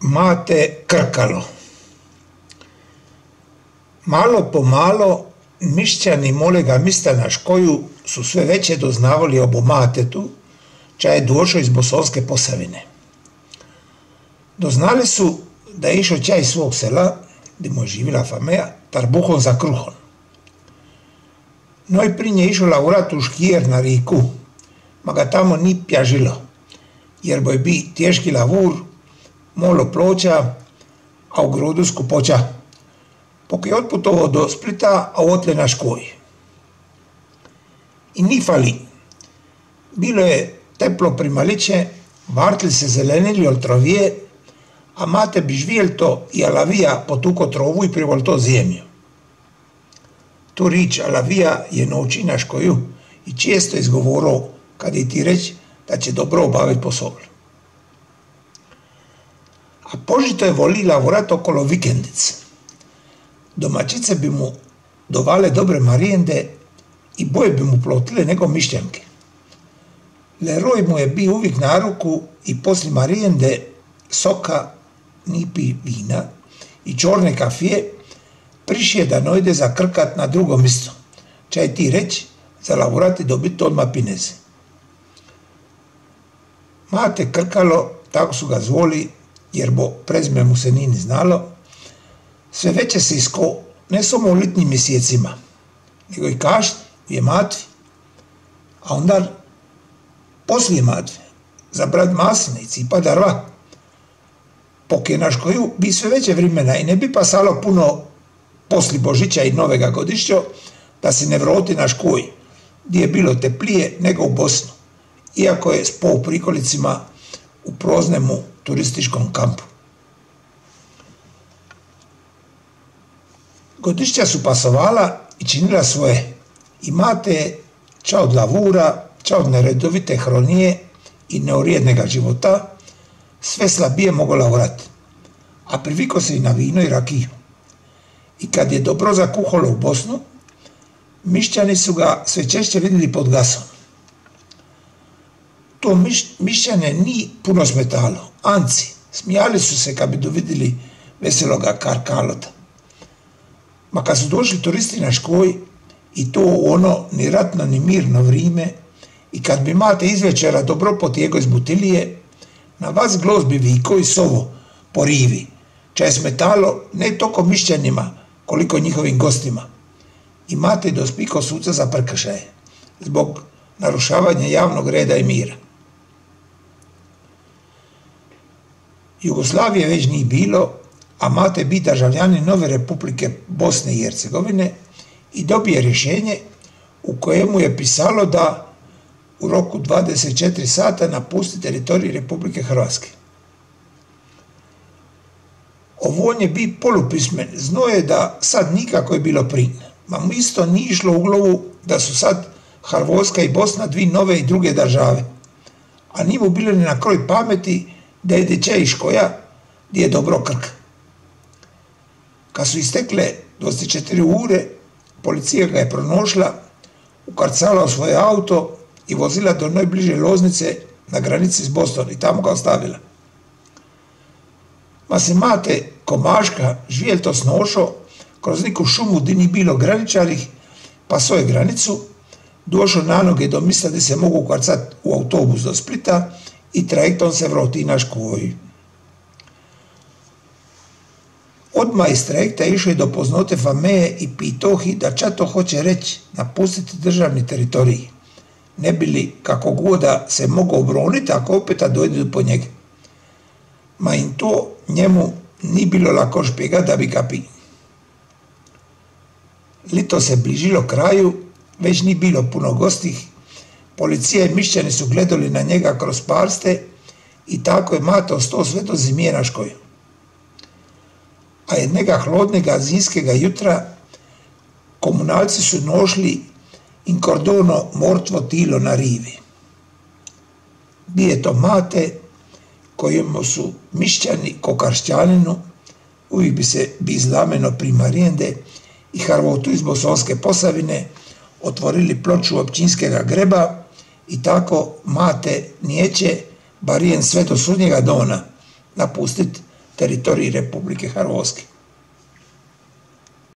Mate Krkalo. Malo po malo mišćani molega mista na Škoju su sve veće doznavali obo matetu, ča je došao iz Bosonske Posavine. Doznali su da je išao čaj iz svog sela, gdje mu je živila fameja, tarbuhom za kruhom. No i pri nje išao laurat u Škijer na riku, ma ga tamo ni pjažilo, jer boj bi teški lavur, molo ploča, a u grodu skupoća, pok je otputovao do Splita, a otle na Škoj. I ni fali. Bilo je teplo primaliče, vartli se zelenili od trovije, a mate bi žvijelto i alavija potuko trovu i privolto zemlju. Tu rič alavija je nauči na Škoju i često izgovorao kad je ti reći da će dobro obaviti posao. A požito je voli lavorat okolo vikendice. Domaćice bi mu dovale dobre marijende i boje bi mu plotile nego mišljanke. Leroj mu je bio uvijek na ruku i poslije marijende soka, nipi vina i čorne kafije prišije da nojde zakrkat na drugo mjesto, čaj ti reći za lavorati dobiti odmah pineze. Mate Krkalo, tako su ga zvoli, jer bo prezime mu se nije ni znalo, sve veće se isko, ne samo u litnim mjesecima, nego i kašnji, je matvi, a onda poslije matve, za brat masline i cipa darva, pok je na Škoju bi sve veće vremena i ne bi pasalo puno poslije Božića i Novega godišća da se ne vroti na Škoj, gdje je bilo teplije nego u Bosnu, iako je spao u prikolicima u proznemu turističkom kampu. Godišća su pasovala i činila svoje i mate ča od lavura, ča od neredovite hronije i neurijednega života sve slabije mogo lavorati, a priviko se i na vino i rakiju. I kad je dobro zakuhalo u Bosnu, mišćani su ga sve češće vidjeli pod gasom. To mišćane ni puno smetalo, anci, smijali su se kad bi dovidjeli veseloga Karkalota. Ma kad su došli turisti na Škoj, i to ono ni ratno ni mirno vrime, i kad bi mate izvečera dobro potjego iz butilije, na vas glos bi viko i sovo po rivi, ča je smetalo ne toko mišćanima, koliko njihovim gostima. I mate dospiko suca za prekršaje, zbog narušavanja javnog reda i mira. Jugoslavije već nije bilo, a mate bi državljani nove Republike Bosne i Hercegovine i dobije rješenje u kojemu je pisalo da u roku 24 sata napusti teritorij Republike Hrvatske. Ovo on je bi polupismen, zno je da sad nikako je bilo prin, ma mu isto nije išlo u glavu da su sad Hrvatska i Bosna dvi nove i druge države, a nije mu bilo ni na kroj pameti da je deče iz Škoja gdje je dobro Krk. Kad su istekle 24 ure, policija ga je pronošla, ukarcala u svoje auto i vozila do najbliže Loznice na granici s Bosnom i tamo ga ostavila. Ma se mate komaška žvijelto snošo kroz neku šumu di ni bilo graničarih, pa svoje granicu, došao na noge do mjesta gdje se mogu ukarcati u autobus do Splita i trajektom se vroti na Škoj. Odmah iz trajekta išao je do poznote fameje i pitohi da ča to hoće reći napustiti državni teritorij, ne bi li kako goda se mogao obroniti ako opet dojde po njega. Ma im to njemu ni bilo lako špjega da bi ga pi. Lito se bližilo kraju, već ni bilo puno gostih, policija i mišćani su gledali na njega kroz parste i tako je mate ostao sve do zimije na Škoju. A jednega hlodnega zimskega jutra komunalci su nošli in kordono mortvo tilo na rivi. Bije to mate kojemu su mišćani ko Karšćaninu, uvijek bi izlameno pri marijende i Hrvatu iz Bosonske Posavine otvorili ploču općinskega greba i tako mate nijeće barijen sve do sudnjega dona napustit teritoriji Republike Hrvatske.